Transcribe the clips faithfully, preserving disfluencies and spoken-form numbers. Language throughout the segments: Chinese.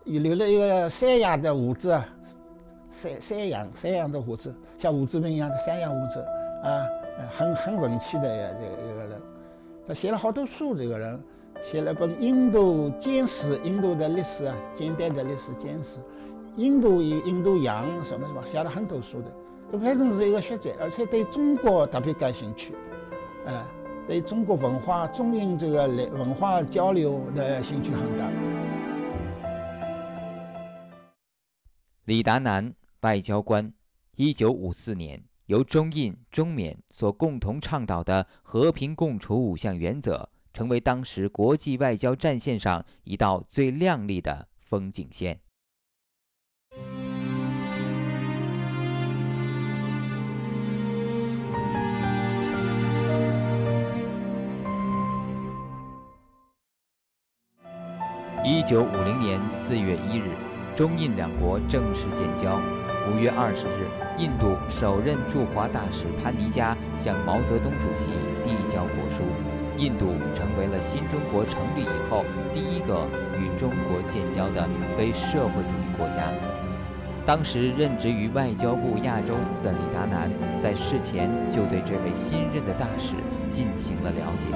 留了一个山羊的胡子，山山羊山羊的胡子，像胡志明一样的山羊胡子啊，很很文气的这个一个人。他写了好多书，这个人写了本《印度简史》，印度的历史啊，简单的历史简史，印度与印度洋什么什么，写了很多书的。这反正是一个学者，而且对中国特别感兴趣，呃，对中国文化、中印这个文化交流的兴趣很大。 李达南，外交官，一九五四年，由中印、中缅所共同倡导的和平共处五项原则，成为当时国际外交战线上一道最亮丽的风景线。一九五零年四月一日，中印两国正式建交。五月二十日，印度首任驻华大使潘尼加向毛泽东主席递交国书，印度成为了新中国成立以后第一个与中国建交的非社会主义国家。当时任职于外交部亚洲司的李达南，在事前就对这位新任的大使进行了了解。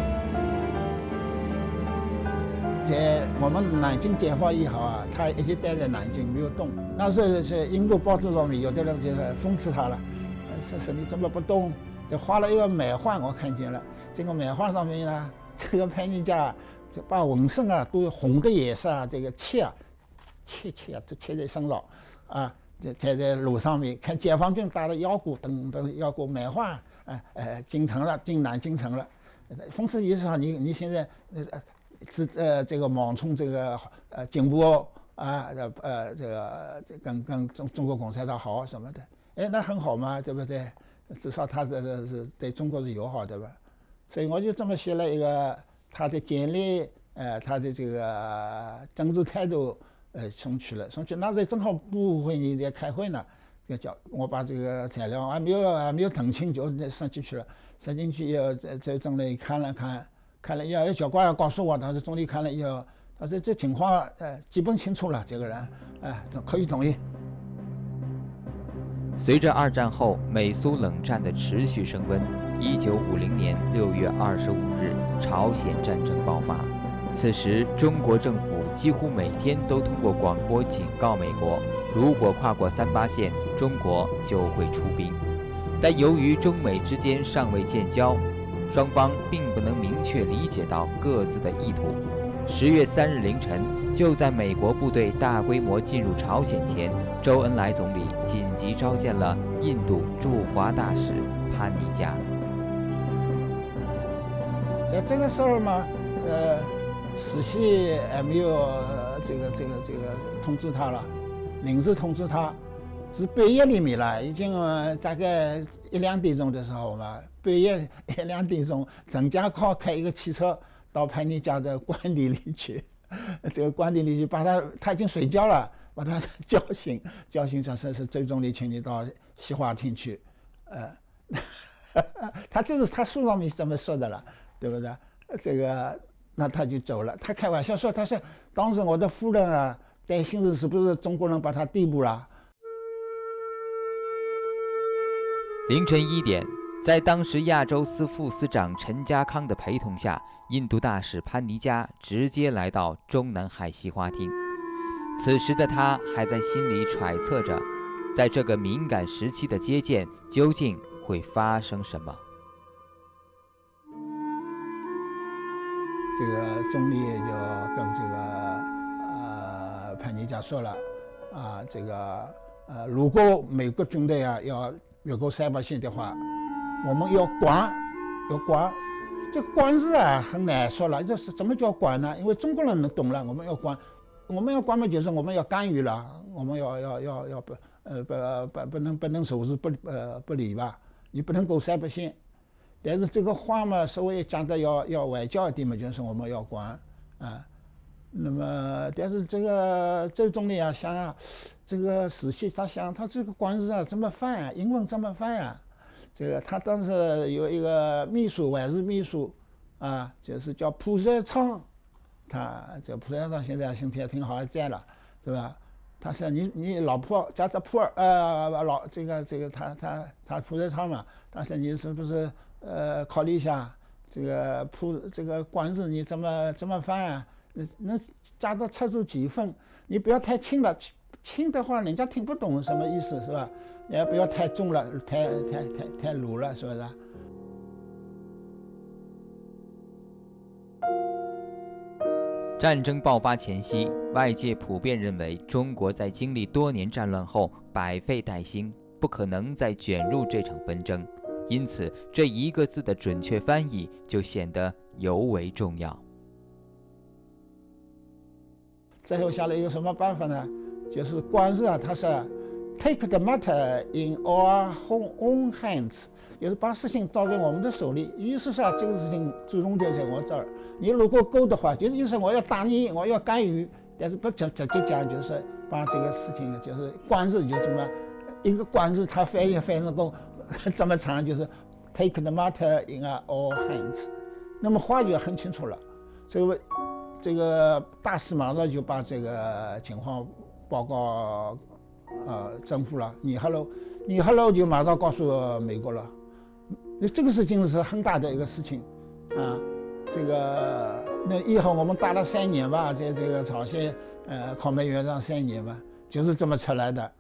在我们南京解放以后啊，他一直待在南京没有动。那时候是印度报纸上面有的人就讽刺他了，说说你怎么不动？就画了一个满画，我看见了。这个满画上面呢，这个潘尼加就把浑身啊都红的颜色啊，这个切啊切切啊，都切在身上啊，在在路上面看解放军打的腰鼓，等等腰鼓满画，哎哎进城了，进南京城了。讽刺意思上，你你现在呃。是呃，这个莽冲这个呃进步啊，呃呃这个跟跟中中国共产党好什么的，哎，那很好嘛，对不对？至少他这是对中国是友好的吧？所以我就这么写了一个他的简历，呃，他的这个政治态度，呃，送去了，送去那时候正好部会议在开会呢，就叫我把这个材料还没有还没有誊清就上进去了，上进去以后在在总理看了看。看了以后，教官告诉我，当时总理看了以后，他说这情况呃基本清楚了，这个人哎可以同意。 随着二战后美苏冷战的持续升温，一九五零年六月二十五日，朝鲜战争爆发。此时，中国政府几乎每天都通过广播警告美国，如果跨过三八线，中国就会出兵。但由于中美之间尚未建交，双方并不能明确理解到各自的意图。十月三日凌晨，就在美国部队大规模进入朝鲜前，周恩来总理紧急召见了印度驻华大使潘尼加。 在这个时候嘛，呃，实习还没有、呃、这个这个这个通知他了，临时通知他，是半夜里面了，已经、呃、大概一两点钟的时候嘛。半夜一两点钟，陈家靠开一个汽车到潘尼加的官邸里去，这个官邸里去把他，他已经睡觉了，把他叫醒，叫醒说是是周总理，请你到西花厅去，呃，他这是他书上面这么说的了，对不对？这个那他就走了，他开玩笑说，他说当时我的夫人啊担心是是不是中国人把他逮捕了。 凌晨一点。在当时亚洲司副司长陈家康的陪同下，印度大使潘尼加直接来到中南海西花厅。此时的他还在心里揣测着，在这个敏感时期的接见究竟会发生什么。 这个总理就跟这个呃潘尼加说了，啊，这个呃，如果美国军队啊要越过三八线的话。我们要管，要管，这个管字啊很难说了。这是怎么叫管呢？因为中国人能懂了，我们要管，我们要管嘛，就是我们要干预了，我们要要要要不呃不不不能不能收视不呃不理吧，你不能够三八线。但是这个话嘛，稍微讲的要要外交一点嘛，就是我们要管啊。那么，但是这个周总理啊想啊，这个实习他想他这个管字啊怎么翻啊？英文怎么翻啊？这个他当时有一个秘书，外事秘书，啊，就是叫蒲帅昌，他这蒲帅昌现在身体还挺好，还在了， 是吧？他说你你老普加在普洱呃老这个这个他他他普洱茶嘛，他说你是不是呃考虑一下这个普这个官字你怎么怎么翻啊？能加到测出几分？你不要太轻了，轻的话人家听不懂什么意思，是吧？也不要太重了，太太太太鲁了，是不是？ 战争爆发前夕，外界普遍认为中国在经历多年战乱后百废待兴，不可能再卷入这场纷争，因此这一个字的准确翻译就显得尤为重要。 最后下了一个什么办法呢？就是官字啊，它是 take the matter in our own hands， 就是把事情交在我们的手里。意思是啊，这个事情最终就在我这儿。你如果够的话，就是意思我要打你，我要干预，但是不直直接讲，就是把这个事情就是官字就这么一个官字，它翻译翻译成功这么长，就是 take the matter in our hands。那么话就很清楚了，所以这个大使马上就把这个情况报告呃政府了，你 hello， 你 hello 就马上告诉美国了。这个事情是很大的一个事情啊。这个那以后我们打了三年吧，在这个朝鲜呃抗美援朝三年吧，就是这么出来的。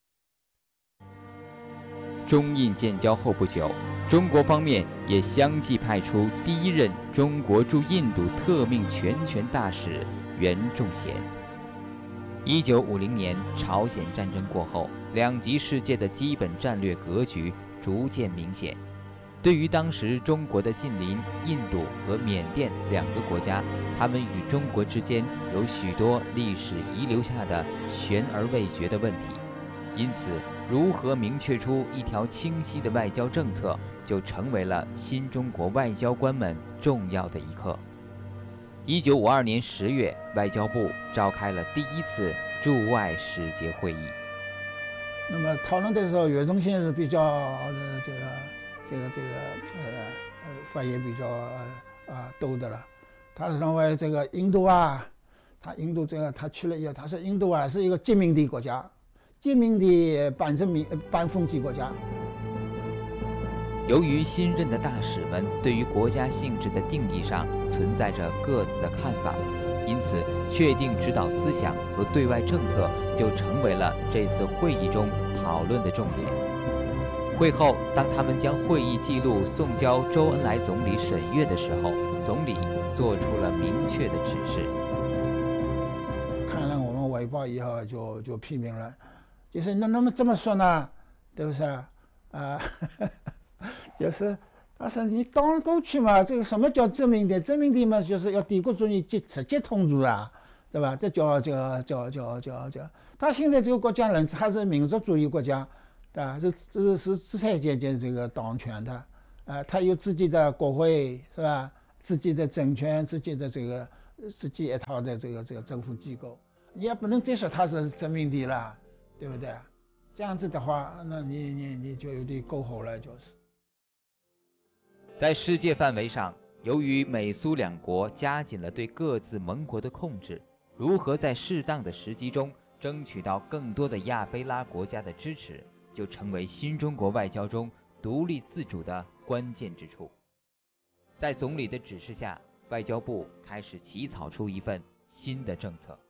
中印建交后不久，中国方面也相继派出第一任中国驻印度特命全权大使袁仲贤。一九五零年朝鲜战争过后，两极世界的基本战略格局逐渐明显。对于当时中国的近邻印度和缅甸两个国家，他们与中国之间有许多历史遗留下的悬而未决的问题，因此如何明确出一条清晰的外交政策，就成为了新中国外交官们重要的一课。一九五二年十月，外交部召开了第一次驻外使节会议。 那么讨论的时候，袁仲贤是比较呃这个。这个这个呃呃发言比较啊、呃、多的了，他认为这个印度啊，他印度这个他去了以后，他说印度啊是一个殖民地国家，殖民地半殖民半封建国家。 由于新任的大使们对于国家性质的定义上存在着各自的看法，因此确定指导思想和对外政策就成为了这次会议中讨论的重点。会后，当他们将会议记录送交周恩来总理审阅的时候，总理做出了明确的指示。 看了我们《卫报》以后就，就批评了，就是那那么这么说呢，对不是啊？啊就是他说你当过去嘛，这个什么叫殖民地？殖民地嘛，就是要帝国主义直直接统治啊，对吧？这叫叫叫叫叫叫。他现在这个国家人，他是民族主义国家。啊，这这是资产阶级这个当权的，啊，他有自己的国会是吧？自己的政权，自己的这个自己一套的这个这个政府机构，你也不能再说他是殖民地了，对不对？这样子的话，那你你你就有点过火了，就是。 在世界范围上，由于美苏两国加紧了对各自盟国的控制，如何在适当的时机中争取到更多的亚非拉国家的支持，就成为新中国外交中独立自主的关键之处。在总理的指示下，外交部开始起草出一份新的政策。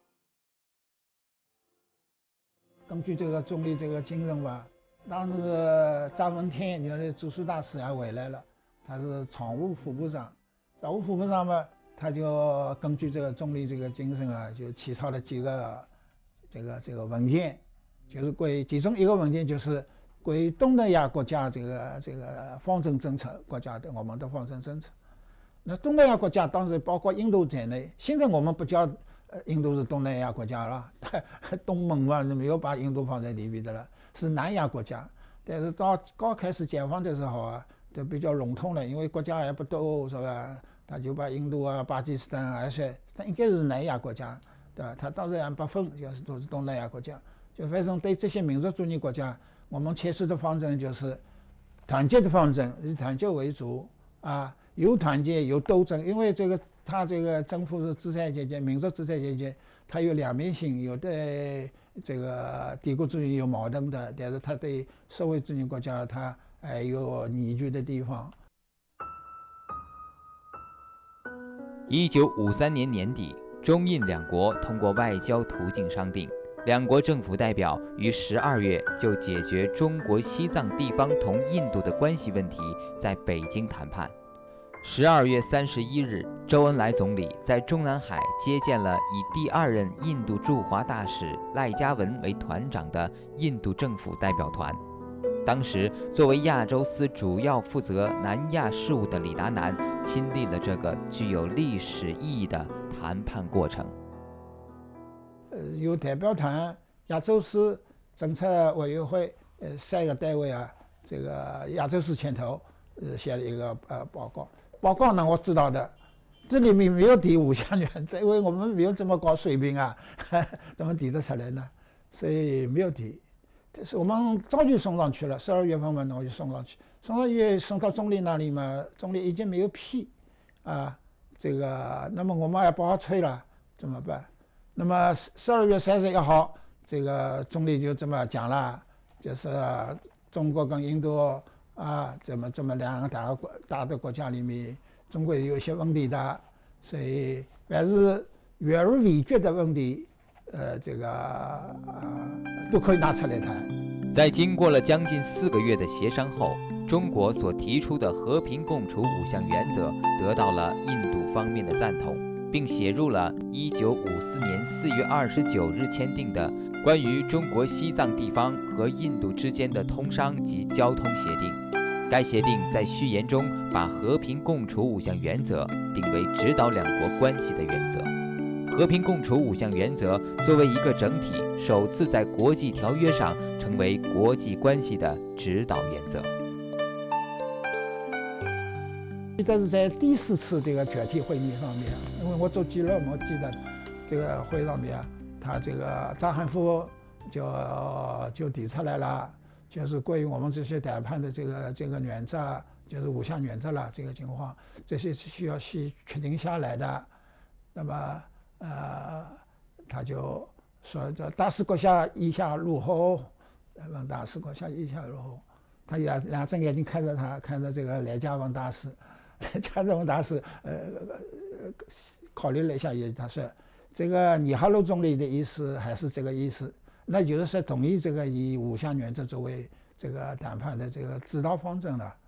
根据这个总理这个精神吧，当时张闻天就是驻苏大使也回来了，他是常务副部长，常务副部长嘛，他就根据这个总理这个精神啊，就起草了几个这个这个文件。就是关于其中一个文件，就是关于东南亚国家这个这个方针政策，国家的我们的方针政策。那东南亚国家当时包括印度在内，现在我们不叫呃印度是东南亚国家了，东盟嘛，没有把印度放在里面的了，是南亚国家。但是到刚开始解放的时候啊，就比较笼统了，因为国家也不多，是吧？他就把印度啊、巴基斯坦啊说，他应该是南亚国家，对吧？他当时也不分，就是都是东南亚国家。就反正对这些民族主义国家，我们切实的方针就是团结的方针，以团结为主啊，有团结有斗争。因为这个他这个政府是资产阶级、民族资产阶级， 它有两面性，有对这个帝国主义有矛盾的，但是它对社会主义国家它还有凝聚的地方。 一九五三年年底，中印两国通过外交途径商定，两国政府代表于十二月就解决中国西藏地方同印度的关系问题在北京谈判。十二月三十一日，周恩来总理在中南海接见了以第二任印度驻华大使赖嘉文为团长的印度政府代表团。当时，作为亚洲司主要负责南亚事务的李达南亲历了这个具有历史意义的谈判过程。 呃，有代表团、亚洲司政策委员会呃三个单位啊，这个亚洲司牵头呃写了一个呃报告。报告呢，我知道的，这里面没有提五项原则，因为我们没有这么高水平啊，怎么提得出来呢？所以没有提。这是我们早就送上去了，十二月份嘛，我就送上去，送上去送到总理那里嘛，总理已经没有批，啊，这个，那么我们也不好催了，怎么办？那么十二月三十一号，这个总理就这么讲了，就是中国跟印度啊，这么这么两个大国大的国家里面，中国有一些问题的，所以凡是远而未决的问题。呃，这个呃都可以拿出来谈。 在经过了将近四个月的协商后，中国所提出的和平共处五项原则得到了印度方面的赞同，并写入了一九五四年四月二十九日签订的关于中国西藏地方和印度之间的通商及交通协定。该协定在序言中把和平共处五项原则定为指导两国关系的原则。和平共处五项原则作为一个整体，首次在国际条约上成为国际关系的指导原则。 记得是在第四次这个全体会议上面，因为我做记录，我记得这个会上面，他这个张汉福就就提出来了，就是关于我们这些谈判的这个这个原则，就是五项原则了，这个情况，这些是需要去确定下来的。那么。呃，他就说这大使阁下意下如何？问大使阁下意下如何？他两两只眼睛看着他，看着这个赖嘉文大使，赖嘉文大使呃考虑了一下，也他说这个尼哈鲁总理的意思还是这个意思，那就是说同意这个以五项原则作为这个谈判的这个指导方针了。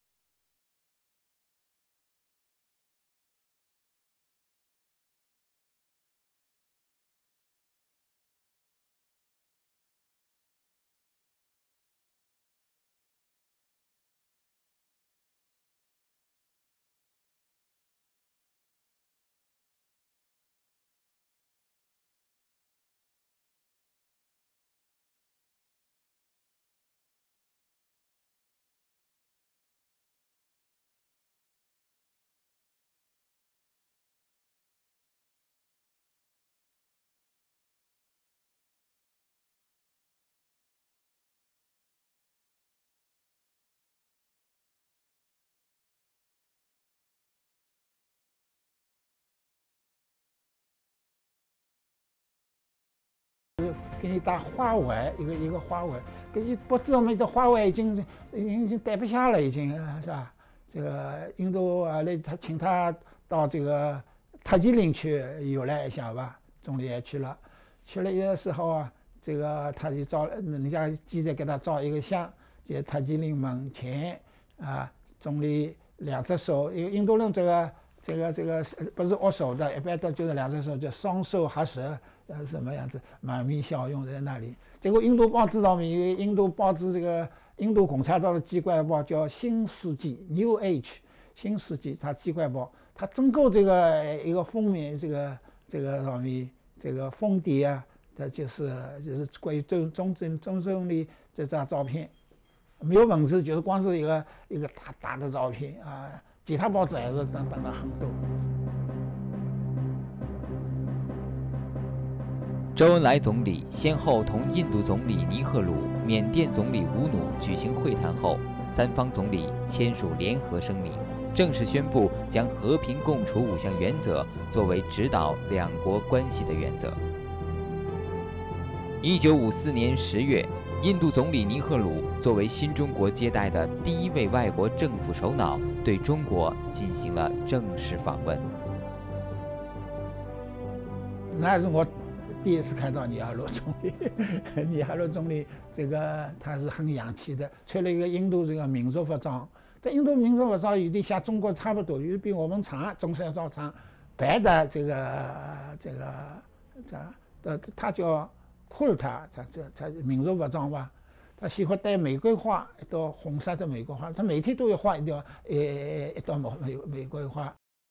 给你打花环，一个一个花环，给你脖子上面的花环已经已经已经戴不下了，已经是吧？这个印度啊，来他请他到这个塔吉林去游览一下吧，总理也去了，去了的时候啊，这个他就照人家记者给他照一个相，在塔吉林门前啊，总理两只手，因为印度人这个这个这个不是握手的，一般都就是两只手就双手合十。呃，什么样子满面笑容在那里？结果印度报纸上面有印度报纸，这个印度共产党的机关报叫《新世纪》（New Age）， 新世纪，它机关报，它整个这个一个封面，这个这个上面这个封底啊，它就是就是关于周中正中总理这张照片，没有文字，就是光是一个一个大大的照片啊。其他报纸还是登登了很多。 周恩来总理先后同印度总理尼赫鲁、缅甸总理吴努举行会谈后，三方总理签署联合声明，正式宣布将和平共处五项原则作为指导两国关系的原则。 一九五四年十月，印度总理尼赫鲁作为新中国接待的第一位外国政府首脑，对中国进行了正式访问。 那是我第一次看到尼赫鲁总理。尼赫鲁总理这个他是很洋气的，穿了一个印度这个民族服装。这印度民族服装有点像中国差不多，有比我们长，中山装长，白的这个这个这呃，他叫库尔塔，他这他民族服装吧。他喜欢戴玫瑰花，一朵红色的玫瑰花，他每天都要画一朵呃一朵玫玫瑰花。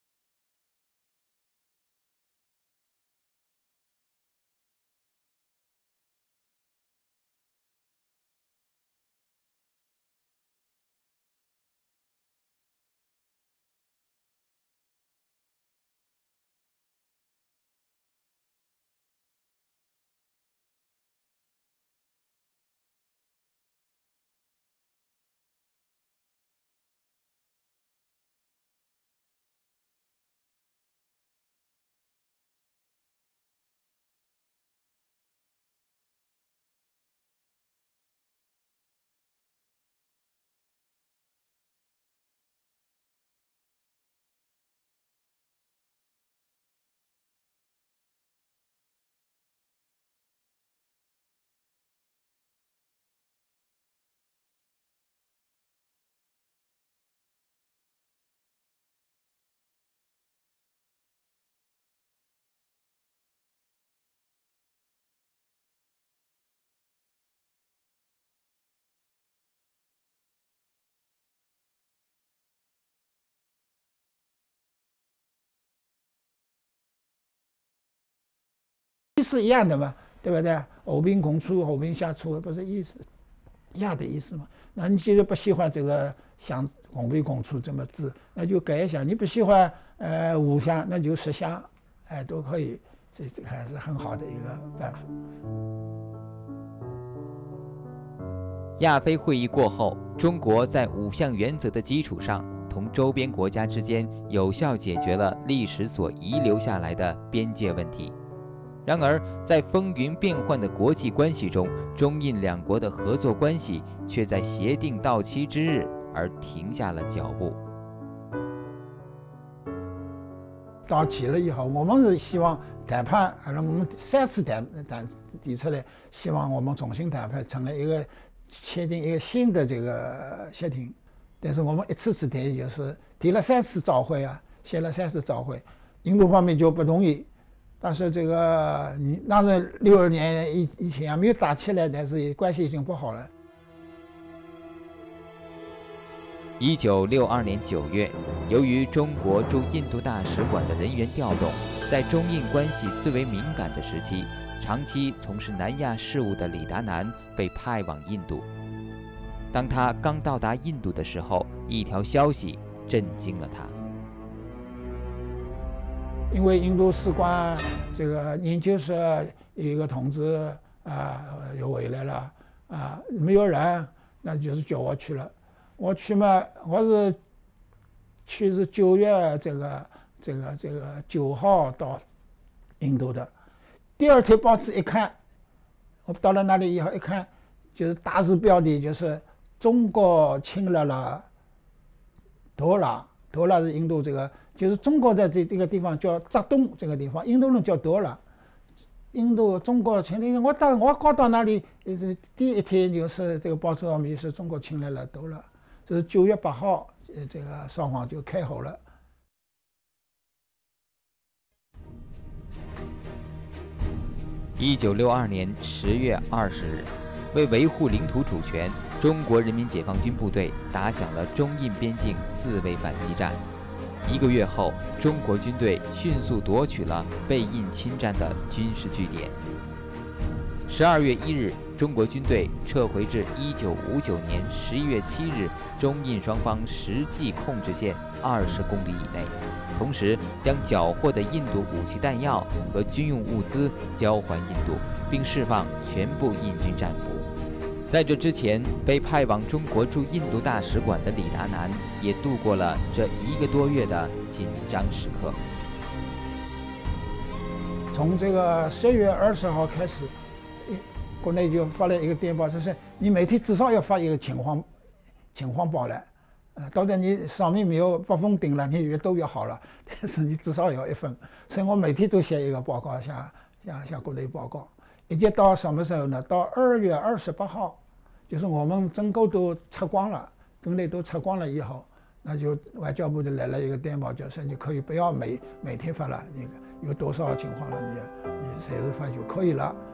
意思一样的嘛，对不对？和平共处，和平相处，不是意思一样的意思嘛？那你既然不喜欢这个像和平共处这么字，那就改一下；你不喜欢呃五香，那就十香，哎，都可以，这这还是很好的一个办法。 亚非会议过后，中国在五项原则的基础上，同周边国家之间有效解决了历史所遗留下来的边界问题。然而，在风云变幻的国际关系中，中印两国的合作关系却在协定到期之日而停下了脚步。 到期了以后，我们是希望谈判，我们三次谈谈提出来，希望我们重新谈判，成了一个签订一个新的这个协定。但是我们一次次谈，就是提了三次照会啊，写了三次照会，印度方面就不同意。但是这个你那是六二年以以前还没有打起来，但是关系已经不好了。 一九六二年九月，由于中国驻印度大使馆的人员调动，在中印关系最为敏感的时期，长期从事南亚事务的李达南被派往印度。当他刚到达印度的时候，一条消息震惊了他。 因为印度使馆这个研究室有一个同志啊又回来了啊，没有人，那就是叫我去了。我去嘛，我是去是九月这个这个这个九号到印度的。第二天报纸一看，我到了那里以后一看，就是大字标题就是中国侵略了多拉，多拉是印度这个。就是中国在这这个地方叫扎东这个地方，印度人叫多拉。印度中国侵略，我到我刚到那里，呃，第一天就是这个报纸上面就是中国侵略了多拉，这是九月八号，呃，这个双方就开口了。 一九六二年十月二十日，为维护领土主权，中国人民解放军部队打响了中印边境自卫反击战。一个月后，中国军队迅速夺取了被印侵占的军事据点。十二月一日，中国军队撤回至一九五九年十一月七日中印双方实际控制线二十公里以内，同时将缴获的印度武器弹药和军用物资交还印度，并释放全部印军战俘。在这之前，被派往中国驻印度大使馆的李达南也度过了这一个多月的紧张时刻。 从这个十月二十号开始， 国内就发了一个电报，就是你每天至少要发一个情况情况报来，呃，到底你上面没有把封顶了，你以为都要好了，但是你至少要一份，所以我每天都写一个报告向向向国内报告。一直到什么时候呢？到二月二十八号，就是我们整个都测光了，境内都测光了以后，那就外交部就来了一个电报，就是你可以不要每每天发了，你有多少情况了，你你随时发就可以了。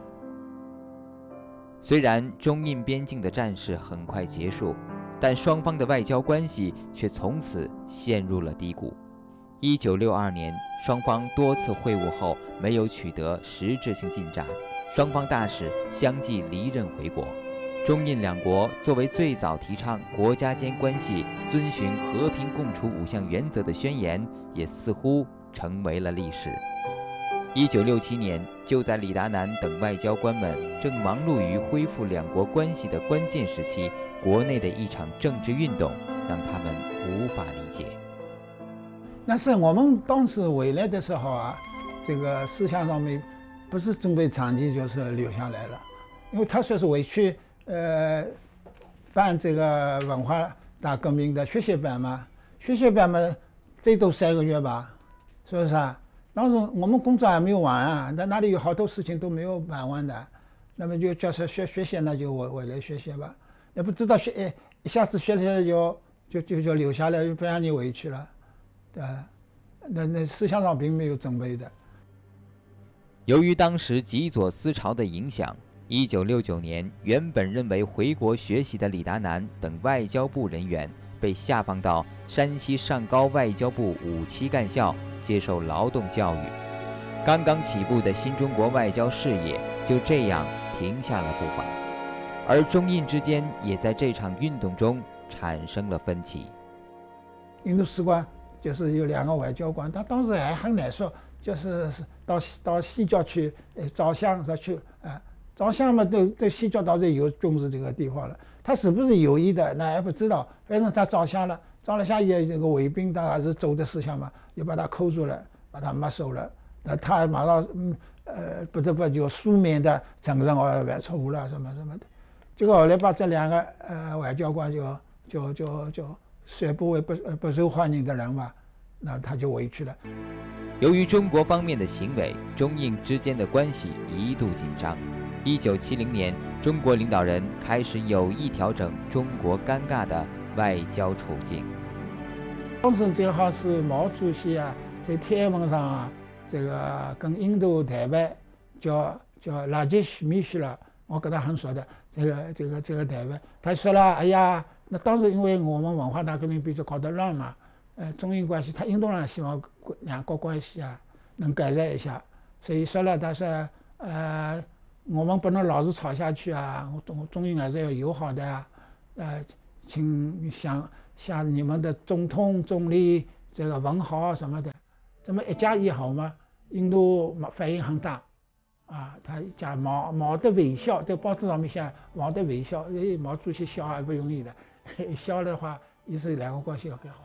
虽然中印边境的战事很快结束，但双方的外交关系却从此陷入了低谷。一九六二年，双方多次会晤后没有取得实质性进展，双方大使相继离任回国。中印两国作为最早提倡国家间关系遵循和平共处五项原则的宣言，也似乎成为了历史。一九六七年，就在李达南等外交官们正忙碌于恢复两国关系的关键时期，国内的一场政治运动让他们无法理解。 但是我们当时回来的时候啊，这个思想上面不是准备长期就是留下来了，因为他说是回去呃办这个文化大革命的学习班嘛，学习班嘛最多三个月吧，是不是啊？当时我们工作还没有完啊，那那里有好多事情都没有办完的，那么就叫是学学习，那就回回来学习吧。也不知道学一下子学下来就就就就留下来，就不让你回去了，对吧？那那思想上并没有准备的。 由于当时极左思潮的影响，一九六九年，原本认为回国学习的李达南等外交部人员被下放到山西上高外交部五期干校接受劳动教育，刚刚起步的新中国外交事业就这样停下了步伐，而中印之间也在这场运动中产生了分歧。 印度使馆就是有两个外交官，他当时还很难说，就是到到西郊去呃照相说去啊，照相嘛，都都西郊倒是有重视这个地方了，他是不是有意的那还不知道，反正他照相了。照了下也这个卫兵他还是走的思想嘛，又把他扣住了，把他没收了。那他马上嗯呃不得不就书面的承认哦犯错误了什么什么的。结果后来把这两个呃外交官就就就就宣布为不不受欢迎的人嘛，那他就回去了。 由于中国方面的行为，中印之间的关系一度紧张。一九七零年，中国领导人开始有意调整中国尴尬的外交处境。 当时正好是毛主席啊，在天安门上啊，这个跟印度谈判，叫叫拉杰什米许了，我跟他很熟的，这个这个这个谈判，他说了，哎呀，那当时因为我们文化大革命比较搞得乱嘛，呃，中印关系，他印度人希望两国关系啊能改善一下，所以说了，他说，呃，我们不能老是吵下去啊，中中印还是要友好的啊，呃。请向向你们的总统、总理这个问好什么的，这么一讲以后嘛，印度反应很大，啊，他讲毛毛的微笑，在报纸上面写毛的微笑，哎，毛主席笑还不容易的，笑的话，意思两个关系要更好。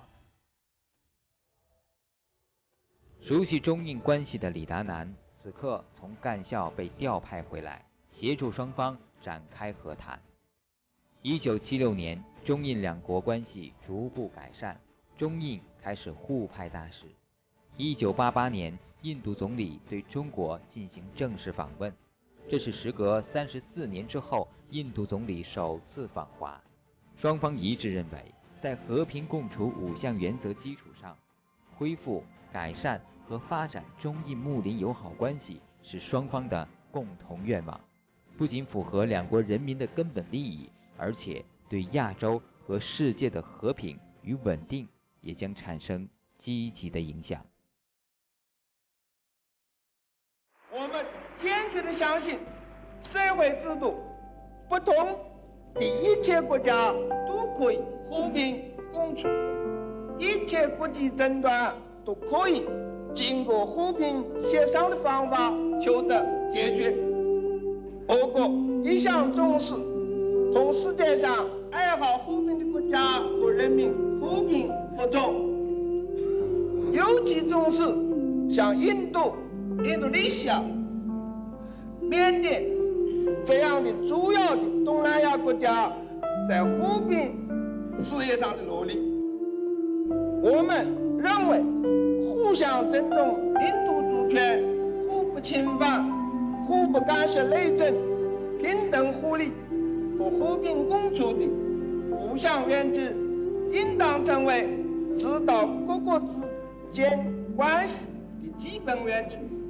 熟悉中印关系的李达南，此刻从干校被调派回来，协助双方展开和谈。一九七六年，中印两国关系逐步改善，中印开始互派大使。一九八八年，印度总理对中国进行正式访问，这是时隔三十四年之后，印度总理首次访华。双方一致认为，在和平共处五项原则基础上，恢复、改善和发展中印睦邻友好关系是双方的共同愿望，不仅符合两国人民的根本利益，而且对亚洲和世界的和平与稳定也将产生积极的影响。 我们坚决地相信，社会制度不同的一切国家都可以和平共处，一切国际争端都可以经过和平协商的方法求得解决。我国一向重视同世界上爱好和平的国家和人民和平合作，尤其重视像印度、印度尼西亚、缅甸、 这样的主要的东南亚国家在和平事业上的努力。我们认为，互相尊重领土主权、互不侵犯、互不干涉内政、平等互利和和平共处的互相原则，应当成为指导各国之间关系的基本原则。